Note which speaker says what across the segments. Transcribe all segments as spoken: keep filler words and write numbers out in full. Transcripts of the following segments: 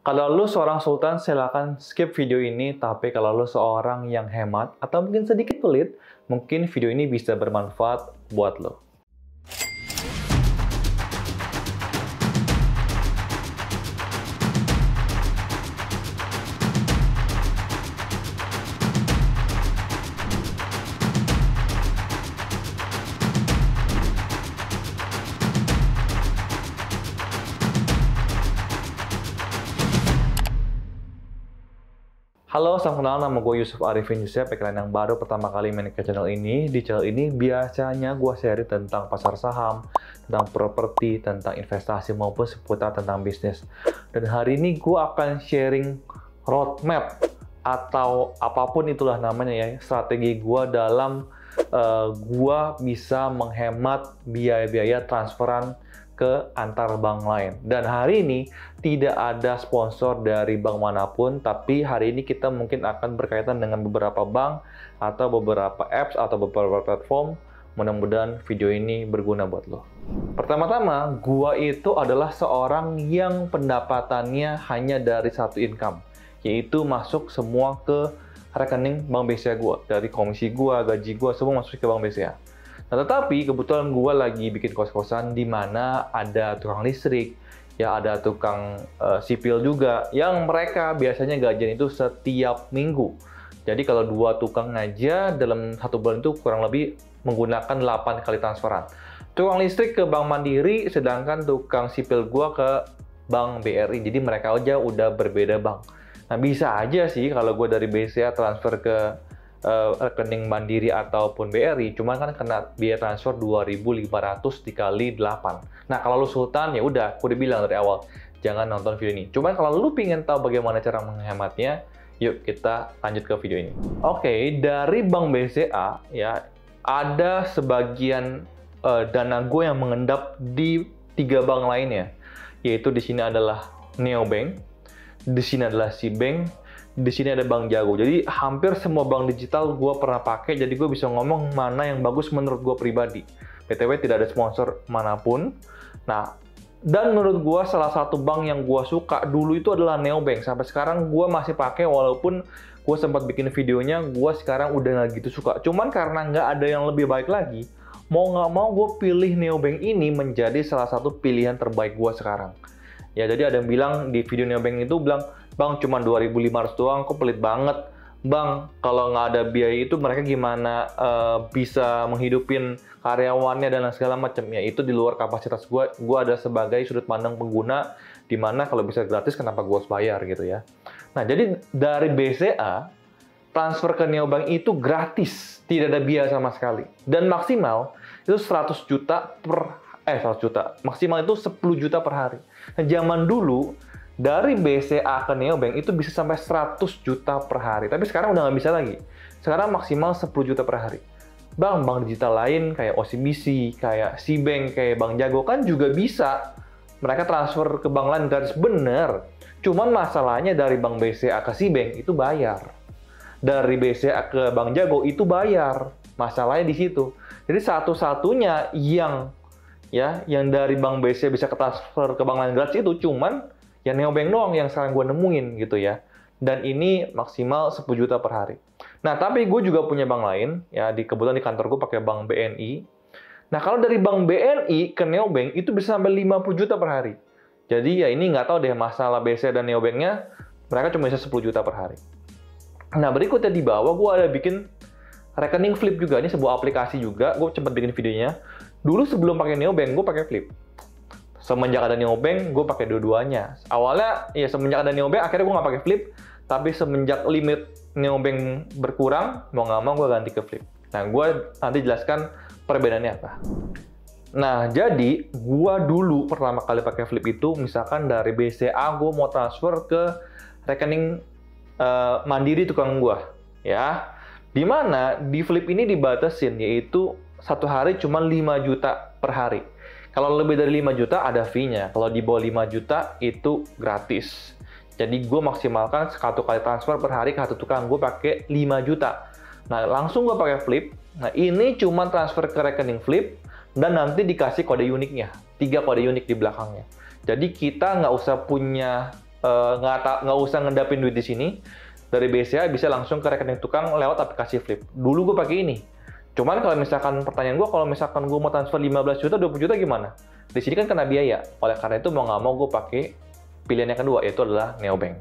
Speaker 1: Kalau lu seorang sultan, silakan skip video ini. Tapi kalau lu seorang yang hemat atau mungkin sedikit pelit, mungkin video ini bisa bermanfaat buat lo. Halo, salam kenal, nama gue Yusuf Arifin Yusuf. Bagi kalian yang baru pertama kali main ke channel ini, di channel ini biasanya gue share tentang pasar saham, tentang properti, tentang investasi maupun seputar tentang bisnis. Dan hari ini gue akan sharing roadmap atau apapun itulah namanya ya, strategi gue dalam uh, gue bisa menghemat biaya-biaya transferan ke antar bank lain. Dan hari ini tidak ada sponsor dari bank manapun, tapi hari ini kita mungkin akan berkaitan dengan beberapa bank atau beberapa apps atau beberapa platform. Mudah-mudahan video ini berguna buat lo. Pertama-tama, gua itu adalah seorang yang pendapatannya hanya dari satu income, yaitu masuk semua ke rekening Bank B C A gua. Dari komisi gua, gaji gua, semua masuk ke Bank B C A. Nah, tetapi kebetulan gue lagi bikin kos-kosan di mana ada tukang listrik, ya ada tukang uh, sipil juga, yang mereka biasanya gajian itu setiap minggu. Jadi kalau dua tukang aja dalam satu bulan itu kurang lebih menggunakan delapan kali transferan. Tukang listrik ke Bank Mandiri, sedangkan tukang sipil gue ke Bank B R I. Jadi mereka aja udah berbeda bank. Nah, bisa aja sih kalau gue dari B C A transfer ke Uh, rekening Mandiri ataupun B R I, cuman kan kena biaya transfer dua ribu lima ratus dikali delapan. Nah, kalau lu sultan ya udah, aku udah bilang dari awal, jangan nonton video ini. Cuman kalau lu pengen tahu bagaimana cara menghematnya, yuk kita lanjut ke video ini. Oke, okay, dari Bank B C A ya, ada sebagian uh, dana gue yang mengendap di tiga bank lainnya, yaitu di sini adalah Neobank, di sini adalah Sibank, di sini ada Bank Jago. Jadi hampir semua bank digital gue pernah pakai, jadi gue bisa ngomong mana yang bagus menurut gue pribadi. B T W tidak ada sponsor manapun. Nah, dan menurut gue salah satu bank yang gue suka dulu itu adalah Neobank. Sampai sekarang gue masih pakai, walaupun gue sempat bikin videonya, gue sekarang udah nggak gitu suka. Cuman karena nggak ada yang lebih baik lagi, mau nggak mau gue pilih Neobank ini menjadi salah satu pilihan terbaik gue sekarang. Ya, jadi ada yang bilang di video Neobank itu bilang, Bang, cuma dua ribu lima ratus doang, kok pelit banget. Bang, kalau nggak ada biaya itu mereka gimana uh, bisa menghidupin karyawannya dan segala macam. Ya, itu di luar kapasitas gue. Gue ada sebagai sudut pandang pengguna, di mana kalau bisa gratis, kenapa gue harus bayar gitu ya. Nah, jadi dari B C A, transfer ke Neobank itu gratis. Tidak ada biaya sama sekali. Dan maksimal itu seratus juta per, eh seratus juta. Maksimal itu sepuluh juta per hari. Nah, zaman dulu, dari B C A ke Neobank itu bisa sampai seratus juta per hari. Tapi sekarang udah nggak bisa lagi. Sekarang maksimal sepuluh juta per hari. Bang, bank digital lain kayak O C B C, kayak Sibank, kayak Bank Jago kan juga bisa. Mereka transfer ke bank lain gratis, bener. Cuman masalahnya dari Bank B C A ke Sibank itu bayar. Dari B C A ke Bank Jago itu bayar. Masalahnya di situ. Jadi satu-satunya yang ya yang dari Bank B C A bisa ke transfer ke bank lain gratis itu cuman ya Neobank doang yang sekarang gue nemuin gitu ya. Dan ini maksimal sepuluh juta per hari. Nah, tapi gue juga punya bank lain. Ya, di kebetulan di kantor gue pakai Bank B N I. Nah, kalau dari Bank B N I ke Neobank itu bisa sampai lima puluh juta per hari. Jadi ya ini nggak tahu deh masalah B C A dan Neobanknya. Mereka cuma bisa sepuluh juta per hari. Nah, berikutnya di bawah gue ada bikin rekening Flip juga. Ini sebuah aplikasi juga. Gue sempat bikin videonya. Dulu sebelum pakai Neobank, gue pakai Flip. Semenjak ada Neobank, gue pakai dua-duanya. Awalnya, ya semenjak ada Neobank, akhirnya gue nggak pakai Flip. Tapi semenjak limit Neobank berkurang, mau nggak mau gue ganti ke Flip. Nah, gue nanti jelaskan perbedaannya apa. Nah, jadi gue dulu pertama kali pakai Flip itu, misalkan dari B C A, gue mau transfer ke rekening uh, Mandiri tukang gue. Ya, dimana di Flip ini dibatasin, yaitu satu hari cuma lima juta per hari. Kalau lebih dari lima juta ada fee-nya. Kalau di bawah lima juta itu gratis. Jadi gue maksimalkan satu kali transfer per hari ke satu tukang. Gue pakai lima juta. Nah, langsung gue pakai Flip. Nah, ini cuma transfer ke rekening Flip. Dan nanti dikasih kode uniknya. Tiga kode unik di belakangnya. Jadi kita nggak usah punya eh, nggak ta- nggak usah ngedapin duit di sini. Dari B C A bisa langsung ke rekening tukang lewat aplikasi Flip. Dulu gue pakai ini. Cuman kalau misalkan pertanyaan gue, kalau misalkan gue mau transfer lima belas juta, dua puluh juta gimana? Di sini kan kena biaya. Oleh karena itu mau nggak mau gue pakai pilihan yang kedua, yaitu adalah neobank.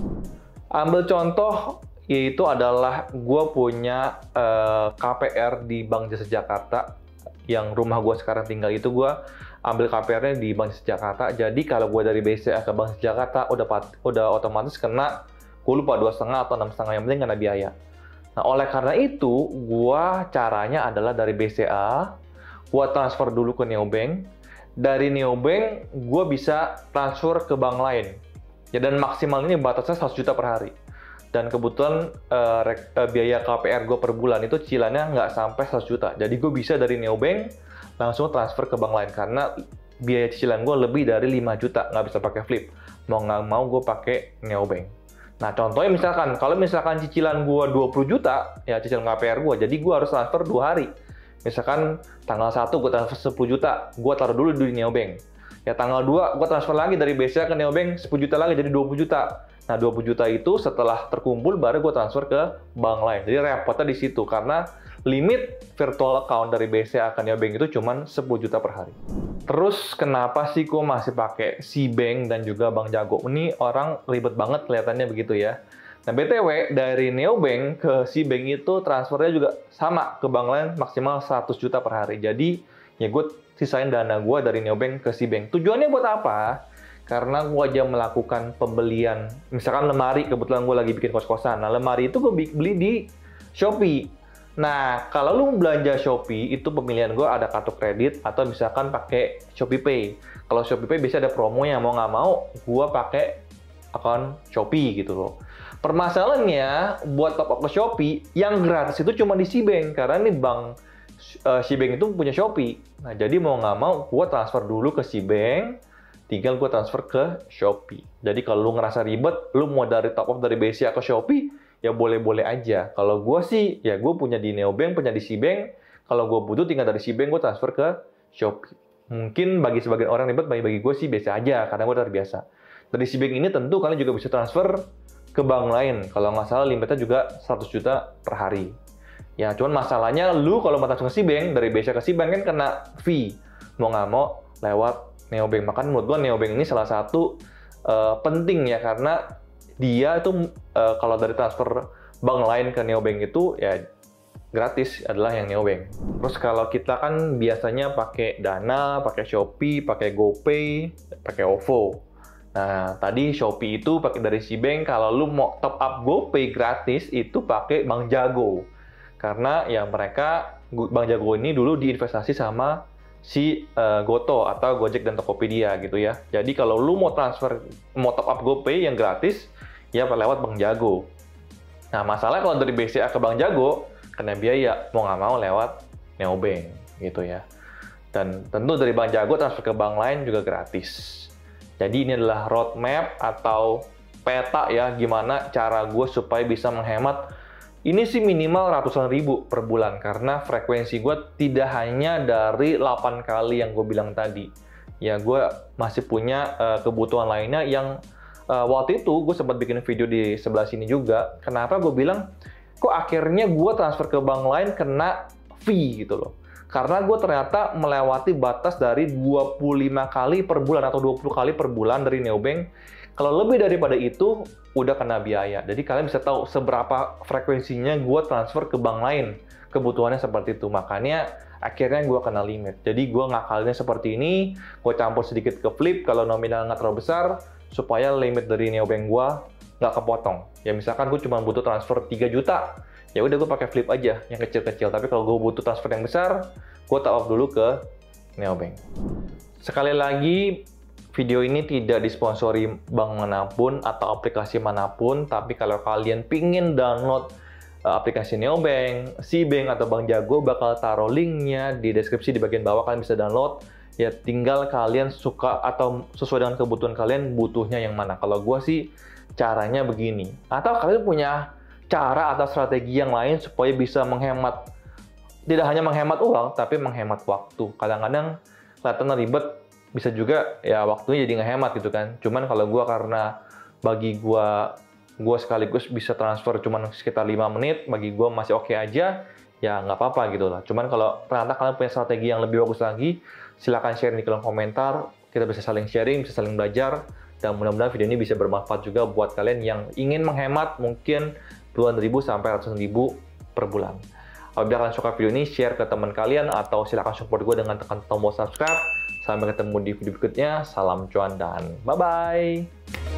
Speaker 1: Ambil contoh, yaitu adalah gue punya uh, K P R di Bank Jasa Jakarta. Yang rumah gue sekarang tinggal itu gue ambil K P R-nya di Bank Jasa Jakarta. Jadi kalau gue dari B C A ke Bank Jasa Jakarta udah udah otomatis kena, gue lupa dua setengah atau enam setengah, yang penting kena biaya. Nah, oleh karena itu, gua caranya adalah dari B C A, gua transfer dulu ke neobank. Dari neobank, gua bisa transfer ke bank lain. Ya, dan maksimal ini batasnya seratus juta per hari. Dan kebetulan uh, uh, biaya K P R gua per bulan itu cicilannya nggak sampai seratus juta. Jadi gua bisa dari neobank langsung transfer ke bank lain karena biaya cicilan gua lebih dari lima juta, nggak bisa pakai Flip. Mau nggak mau gua pakai neobank. Nah, contohnya misalkan, kalau misalkan cicilan gua dua puluh juta, ya cicilan K P R gua, jadi gua harus transfer dua hari. Misalkan tanggal satu gua transfer sepuluh juta, gua taruh dulu di neobank. Ya tanggal dua gua transfer lagi dari B C A ke neobank sepuluh juta lagi, jadi dua puluh juta. Nah, dua puluh juta itu setelah terkumpul baru gua transfer ke bank lain. Jadi repotnya di situ karena limit virtual account dari B C A ke neobank itu cuma sepuluh juta per hari. Terus kenapa sih gue masih pakai SeaBank dan juga Bank Jago? Ini orang ribet banget kelihatannya begitu ya. Nah, B T W dari neobank ke SeaBank itu transfernya juga sama ke bank lain maksimal seratus juta per hari. Jadi ya gue sisain dana gue dari neobank ke SeaBank. Tujuannya buat apa? Karena gue aja melakukan pembelian, misalkan lemari, kebetulan gue lagi bikin kos-kosan. Nah, lemari itu gue beli di Shopee. Nah, kalau lu belanja Shopee, itu pemilihan gue ada kartu kredit atau misalkan pakai Shopee Pay. Kalau Shopee Pay biasanya ada promonya, mau nggak mau gue pakai akun Shopee gitu loh. Permasalahannya, buat top up ke Shopee, yang gratis itu cuma di SeaBank. Karena ini bank uh, SeaBank itu punya Shopee. Nah, jadi mau nggak mau, gue transfer dulu ke SeaBank, tinggal gue transfer ke Shopee. Jadi kalau lu ngerasa ribet, lu mau dari top up dari B C A ke Shopee, ya boleh-boleh aja. Kalau gue sih, ya gue punya di neobank, punya di SeaBank. Kalau gue butuh, tinggal dari SeaBank gue transfer ke Shopee. Mungkin bagi sebagian orang ribet, bagi-bagi gue sih biasa aja, karena gue udah terbiasa. Dari SeaBank ini tentu kalian juga bisa transfer ke bank lain. Kalau nggak salah limitnya juga seratus juta per hari. Ya, cuman masalahnya lu kalau mau transfer ke SeaBank, dari B C A ke SeaBank kan kena fee. Mau nggak mau lewat neobank. Makanya menurut gue neobank ini salah satu uh, penting ya, karena dia itu uh, kalau dari transfer bank lain ke neobank itu ya gratis adalah yang neobank. Terus kalau kita kan biasanya pakai Dana, pakai Shopee, pakai GoPay, pakai OVO. Nah, tadi Shopee itu pakai dari SeaBank. Kalau lu mau top up GoPay gratis itu pakai Bank Jago. Karena ya mereka Bank Jago ini dulu diinvestasi sama si uh, Goto atau Gojek dan Tokopedia gitu ya. Jadi kalau lu mau transfer, mau top up GoPay yang gratis, ya lewat Bank Jago. Nah, masalah kalau dari B C A ke Bank Jago, kena biaya, mau nggak mau lewat neobank gitu ya. Dan tentu dari Bank Jago transfer ke bank lain juga gratis. Jadi ini adalah roadmap atau peta ya, gimana cara gue supaya bisa menghemat. Ini sih minimal ratusan ribu per bulan, karena frekuensi gue tidak hanya dari delapan kali yang gue bilang tadi. Ya, gue masih punya uh, kebutuhan lainnya yang uh, waktu itu gue sempat bikin video di sebelah sini juga. Kenapa gue bilang, kok akhirnya gue transfer ke bank lain kena fee gitu loh. Karena gue ternyata melewati batas dari dua puluh lima kali per bulan atau dua puluh kali per bulan dari neobank. Kalau lebih daripada itu, udah kena biaya. Jadi kalian bisa tahu seberapa frekuensinya gue transfer ke bank lain. Kebutuhannya seperti itu. Makanya akhirnya gue kena limit. Jadi gue ngakalinnya seperti ini. Gue campur sedikit ke Flip kalau nominal nggak terlalu besar. Supaya limit dari neobank gue nggak kepotong. Ya misalkan gue cuma butuh transfer tiga juta. Ya udah gue pakai Flip aja yang kecil-kecil. Tapi kalau gue butuh transfer yang besar, gue top up dulu ke neobank. Sekali lagi, video ini tidak disponsori bank manapun atau aplikasi manapun, tapi kalau kalian pingin download uh, aplikasi neobank, SeaBank, atau Bank Jago, bakal taruh linknya di deskripsi di bagian bawah, kalian bisa download. Ya tinggal kalian suka atau sesuai dengan kebutuhan kalian, butuhnya yang mana. Kalau gue sih caranya begini. Atau kalian punya cara atau strategi yang lain supaya bisa menghemat, tidak hanya menghemat uang, tapi menghemat waktu. Kadang-kadang kelihatan ribet, bisa juga ya waktunya jadi nggak hemat gitu kan. Cuman kalau gue karena bagi gue, gue sekaligus bisa transfer cuma sekitar lima menit, bagi gue masih oke aja, ya nggak apa-apa gitu lah. Cuman kalau ternyata kalian punya strategi yang lebih bagus lagi, silahkan share di kolom komentar, kita bisa saling sharing, bisa saling belajar, dan mudah-mudahan video ini bisa bermanfaat juga buat kalian yang ingin menghemat mungkin puluhan ribu sampai ratusan ribu per bulan. Apabila kalian suka video ini, share ke teman kalian, atau silahkan support gue dengan tekan tombol subscribe. Sampai ketemu di video berikutnya, salam cuan dan bye-bye!